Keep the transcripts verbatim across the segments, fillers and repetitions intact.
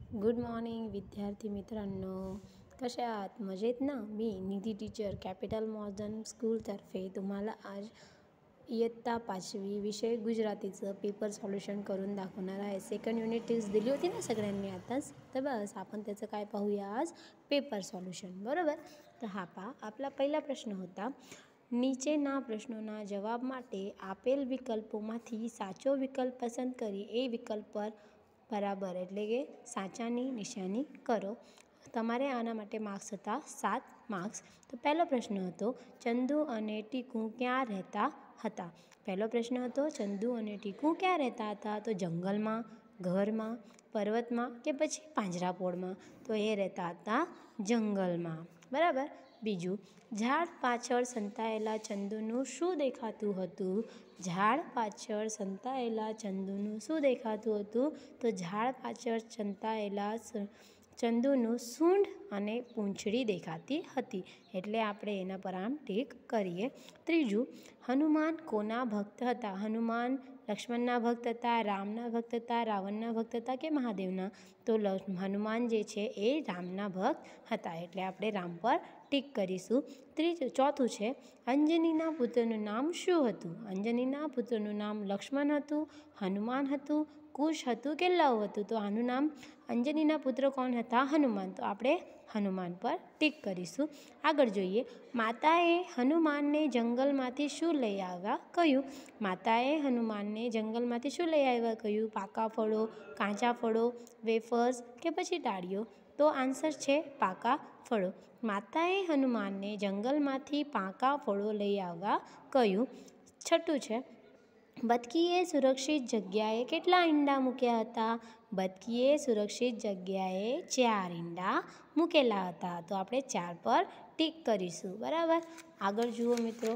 Good morning विद्यार्थी मित्रांनो, कशा आहात? मजेत ना? मी निधी टीचर कॅपिटल मॉडर्न स्कूलतर्फे तुम्हाला आज इयत्ता पाचवी विषय गुजरातीचं पेपर सॉल्युशन करून दाखवणार आहे. सेकंड युनिट टेस्ट दिली होती ना सगळ्यांनी आताच, तर बस आपण त्याचं काय पाहूया आज, पेपर सॉल्युशन. बरोबर. તો હા પા આપલા પહેલા પ્રશ્ન હતા, નીચેના પ્રશ્નોના જવાબ માટે આપેલ વિકલ્પોમાંથી સાચો વિકલ્પ પસંદ કરી એ વિકલ્પ પર બરાબર એટલે કે સાચાની નિશાની કરો. તમારે આના માટે માર્ક્સ હતા સાત માર્ક્સ. તો પહેલો પ્રશ્ન હતો, ચંદુ અને ટીકુ ક્યાં રહેતા હતા? પહેલો પ્રશ્ન હતો, ચંદુ અને ટીકુ ક્યાં રહેતા હતા? તો જંગલમાં, ઘરમાં, પર્વતમાં કે પછી પાંજરાપોળમાં? તો એ રહેતા હતા જંગલમાં. બરાબર. બીજું, ઝાડ પાછળ સંતાયેલા ચંદુનું શું દેખાતું હતું? ઝાડ પાછળ સંતાયેલા ચંદુનું શું દેખાતું હતું? તો ઝાડ પાછળ સંતાયેલા ચંદુનું સૂંઢ અને પૂંછડી દેખાતી હતી. એટલે આપણે એના પર આમ ટીક કરીએ. ત્રીજું, હનુમાન કોના ભક્ત હતા? હનુમાન લક્ષ્મણના ભક્ત હતા, રામના ભક્ત હતા, રાવણના ભક્ત હતા કે મહાદેવના? તો હનુમાન જે છે એ રામના ભક્ત હતા, એટલે આપણે રામ પર ટીક કરીશું. ત્રીજું ચોથું છે, અંજનીના પુત્રનું નામ શું હતું? અંજનીના પુત્રનું નામ લક્ષ્મણ હતું, હનુમાન હતું, કુશ હતું કે લવ હતું? તો આનું નામ અંજનીના પુત્ર કોણ હતા? હનુમાન. તો આપણે હનુમાન પર ટીક કરીશું. આગળ જોઈએ, માતાએ હનુમાનને જંગલમાંથી શું લઈ આવ્યા? કહ્યું. માતાએ હનુમાનને જંગલમાંથી શું લઈ આવ્યા? કહ્યું. પાકા ફળો, કાચા ફળો, વેફર્સ કે પછી ડાળીઓ? તો આન્સર છે પાકા ફળો. માતાએ હનુમાનને જંગલમાંથી પાકા ફળો લઈ આવવા કહ્યું. છઠ્ઠું છે, બતકીએ સુરક્ષિત જગ્યાએ કેટલા ઈંડા મૂક્યા હતા? બતકીએ સુરક્ષિત જગ્યાએ ચાર ઈંડા મૂકેલા હતા. તો આપણે ચાર પર ટીક કરીશું. બરાબર. આગળ જુઓ મિત્રો,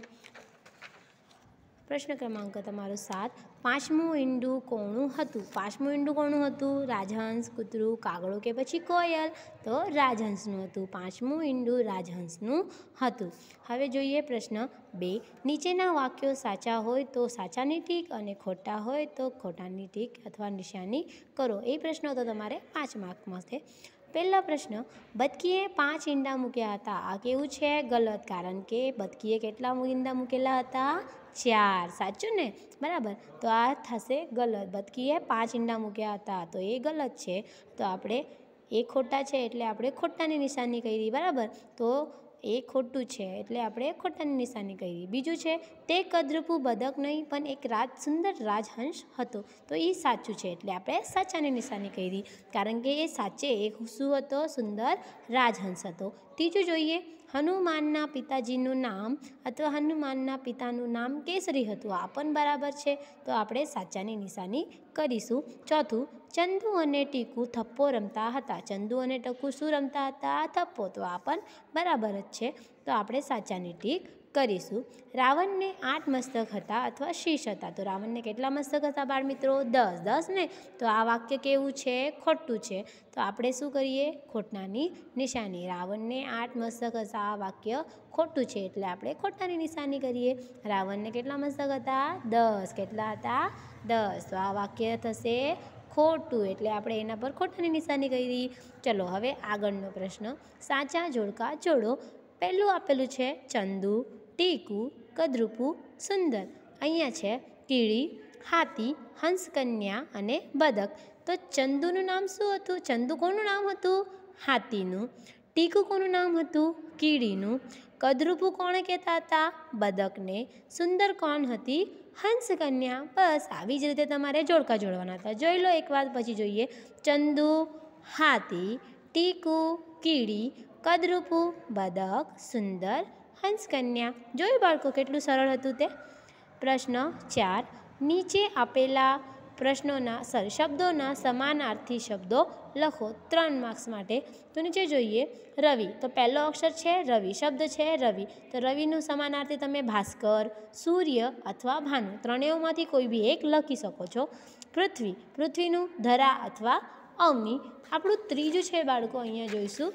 પ્રશ્ન ક્રમાંક તમારો સાત, પાંચમું ઈંડું કોનું હતું? પાંચમું ઈંડું કોનું હતું? રાજહંસ, કૂતરું, કાગડો કે પછી કોયલ? તો રાજહંસનું હતું. પાંચમું ઈંડું રાજહંસનું હતું. હવે જોઈએ પ્રશ્ન બે, નીચેના વાક્યો સાચા હોય તો સાચાની ટીક અને ખોટા હોય તો ખોટાની ટીક અથવા નિશાની કરો. એ પ્રશ્નો તો તમારે પાંચ માર્કમાં છે. પહેલા પ્રશ્ન, બતકીએ પાંચ ઈંડા મૂક્યા હતા. આ કેવું છે? ગલત. કારણ કે બતકીએ કેટલા ઈંડા મૂકેલા હતા? ચાર. સાચું ને? બરાબર. તો આ થશે ગલત. બતકીએ પાંચ ઈંડા મૂક્યા હતા, તો એ ગલત છે. તો આપણે એ ખોટા છે એટલે આપણે ખોટાની નિશાની કરી. બરાબર. તો એ ખોટું છે એટલે આપણે ખોટાની નિશાની કરી. બીજું છે, તે કદરૂપું બદક નહીં પણ એક રાજ સુંદર રાજહંસ હતો. તો એ સાચું છે એટલે આપણે સાચાની નિશાની કરી, કારણ કે એ સાચે એક શું હતો? સુંદર રાજહંસ હતો. ત્રીજું જોઈએ, હનુમાનના પિતાજીનું નામ અથવા હનુમાનના પિતાનું નામ કેસરી હતું. આ પણ બરાબર છે, તો આપણે સાચાની નિશાની કરીશું. ચોથું, ચંદુ અને ટીકુ થપ્પો રમતા હતા. ચંદુ અને ટકુ શું રમતા હતા? થપ્પો. તો આ પણ બરાબર જ છે, તો આપણે સાચાની ટીક કરીશું. રાવણને આઠ મસ્તક હતા અથવા શીશ હતા. તો રાવણને કેટલા મસ્તક હતા બાળ મિત્રો? દસ. દસ ને? તો આ વાક્ય કેવું છે? ખોટું છે. તો આપણે શું કરીએ? ખોટાની નિશાની. રાવણને આઠ મસ્તક હતા, આ વાક્ય ખોટું છે એટલે આપણે ખોટાની નિશાની કરીએ. રાવણને કેટલા મસ્તક હતા? દસ. કેટલા હતા? દસ. તો આ વાક્ય થશે ખોટું એટલે આપણે એના પર ખોટાની નિશાની કરી. ચલો હવે આગળનો પ્રશ્ન, સાચા જોડકા જોડો. પહેલું આપેલું છે ચંદુ, ટીકુ, કદરૂપુ, સુંદર. અહીંયા છે કીડી, હાથી, હંસકન્યા અને બદક. તો ચંદુનું નામ શું હતું? ચંદુ કોનું નામ હતું? હાથીનું. ટીકુ કોનું નામ હતું? કીડીનું. કદરૂપુ કોણે કહેતા હતા? બદકને. સુંદર કોણ હતી? હંસકન્યા. બસ આવી જ રીતે તમારે જોડકા જોડવાના હતા. જોઈ લો એક વાર પછી જોઈએ. ચંદુ હાથી, ટીકુ કીડી, કદરૂપુ બદક, સુંદર હંસકન્યા. જોયું બાળકો કેટલું સરળ હતું તે? પ્રશ્ન ચાર, નીચે આપેલા પ્રશ્નોના સર શબ્દોના સમાનાર્થી શબ્દો લખો. ત્રણ માર્ક્સ માટે. તો નીચે જોઈએ, રવિ. તો પહેલો અક્ષર છે રવિ, શબ્દ છે રવિ. તો રવિનું સમાનાર્થી તમે ભાસ્કર, સૂર્ય અથવા ભાનુ, ત્રણેયમાંથી કોઈ બી એક લખી શકો છો. પૃથ્વી, પૃથ્વીનું ધરા અથવા અવની. આપણું ત્રીજું છે બાળકો, અહીંયા જોઈશું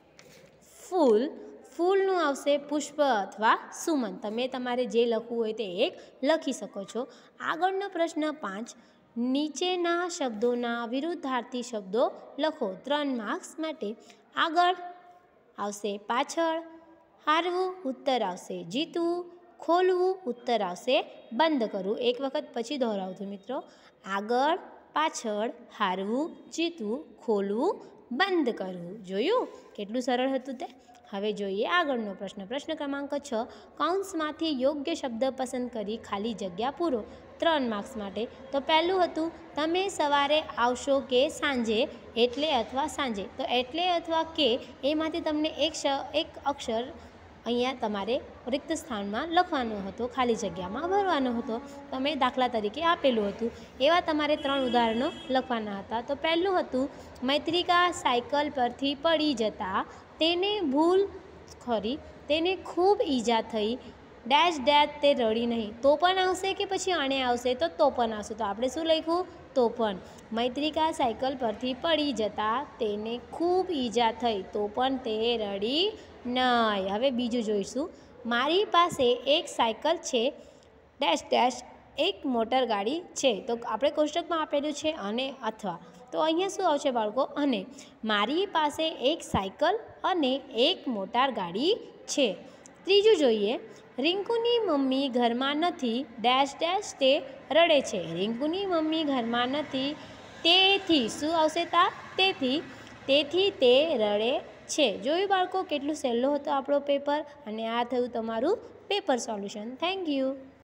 ફૂલ. ફૂલનું આવશે પુષ્પ અથવા સુમન. તમે તમારે જે લખવું હોય તે એક લખી શકો છો. આગળનો પ્રશ્ન પાંચ, નીચેના શબ્દોના વિરુદ્ધાર્થી શબ્દો લખો. ત્રણ માર્ક્સ માટે. આગળ આવશે પાછળ, હારવું ઉત્તર આવશે જીતવું, ખોલવું ઉત્તર આવશે બંધ કરવું. એક વખત પછી દોહરાવું છું મિત્રો. આગળ પાછળ, હારવું જીતવું, ખોલવું બંધ કરવું. જોયું કેટલું સરળ હતું તે. હવે જોઈએ આગળનો પ્રશ્ન. પ્રશ્ન ક્રમાંક છ. કૌંસમાંથી યોગ્ય શબ્દ પસંદ કરી ખાલી જગ્યા પૂરો. ત્રણ માર્ક્સ માટે. તો પહેલું હતું તમે સવારે આવશો કે સાંજે, એટલે અથવા સાંજે. તો એટલે અથવા કે એમાંથી તમને એક એક અક્ષર અહીંયા તમારે રિક્ત સ્થાનમાં લખવાનો હતો, ખાલી જગ્યામાં ભરવાનો હતો. તમે દાખલા તરીકે આપેલું હતું એવા તમારે ત્રણ ઉદાહરણો લખવાના હતા. તો પહેલું હતું મૈત્રિકા સાયકલ પરથી પડી જતા તેને ભૂલ ખરી, તેને ખૂબ ઈજા થઈ, ડેશ ડેશ તે રડી નહીં. તો પણ આવશે કે પછી આણે આવશે? તો તો પણ આવશે. તો આપણે શું લખ્યું? તો પણ. મૈત્રિકા સાયકલ પરથી પડી જતા તેને ખૂબ ઈજા થઈ, તો પણ તે રડી નહીં. હવે બીજું જોઈશું. મારી પાસે એક સાયકલ છે, ડેશ ડેશ એક મોટર ગાડી છે. તો આપણે કોષ્ટકમાં આપેલું છે અને અથવા. તો અહીંયા શું આવશે બાળકો? અને. મારી પાસે એક સાયકલ અને એક મોટર ગાડી છે. ત્રીજું જોઈએ. રિંકુની મમ્મી ઘરમાં નથી, ડેશ ડેશ તે રડે છે. રિંકુની મમ્મી ઘરમાં નથી, તેથી શું આવશે તા? તેથી. તેથી તે રડે છે. જોયું બાળકો કેટલું સહેલું હતું આપણો પેપર. અને આ થયું તમારું પેપર સોલ્યુશન. Thank you.